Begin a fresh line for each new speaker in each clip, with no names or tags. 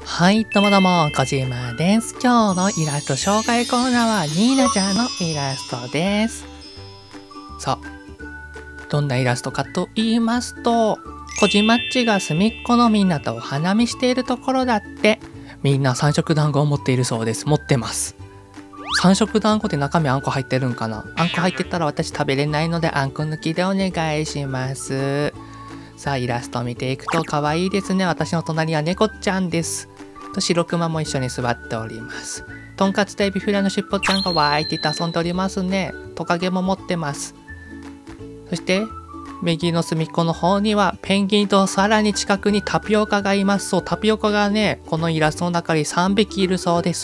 はい、どうもどうも、こじまです。今日のイラスト紹介コーナーは、ニーナちゃんのイラストです。さあ、どんなイラストかと言いますと、こじまっちが隅っこのみんなとお花見しているところだって、みんな三色団子を持っているそうです。持ってます。三色団子って中身あんこ入ってるんかな？あんこ入ってたら私食べれないのであんこ抜きでお願いします。さあ、イラスト見ていくと可愛いですね。私の隣は猫ちゃんです。と白クマも一緒に座っております。とんかつとエビフライのしっぽちゃんがわーいって言って遊んでおりますね。トカゲも持ってます。そして右の隅っこの方にはペンギンとさらに近くにタピオカがいます。そう、タピオカがね、このイラストの中に3匹いるそうです。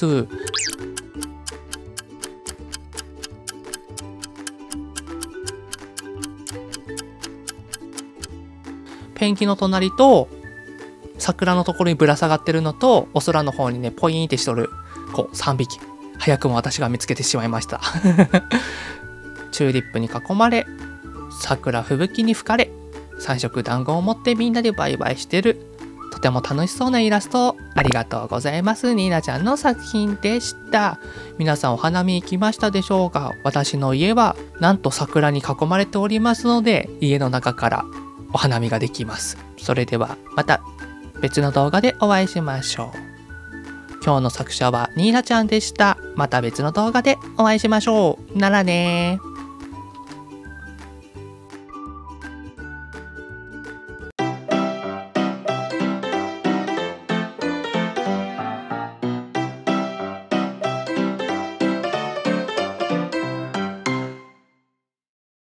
ペンギンの隣と桜のところにぶら下がってるのとお空の方にねポイーンってしとる子3匹、早くも私が見つけてしまいましたチューリップに囲まれ桜吹雪に吹かれ三色団子を持ってみんなでバイバイしてる、とても楽しそうなイラストありがとうございます。ニーナちゃんの作品でした。皆さんお花見行きましたでしょうか？私の家はなんと桜に囲まれておりますので家の中からお花見ができます。それではまた別の動画でお会いしましょう。今日の作者はニーナちゃんでした。また別の動画でお会いしましょう。ならねー。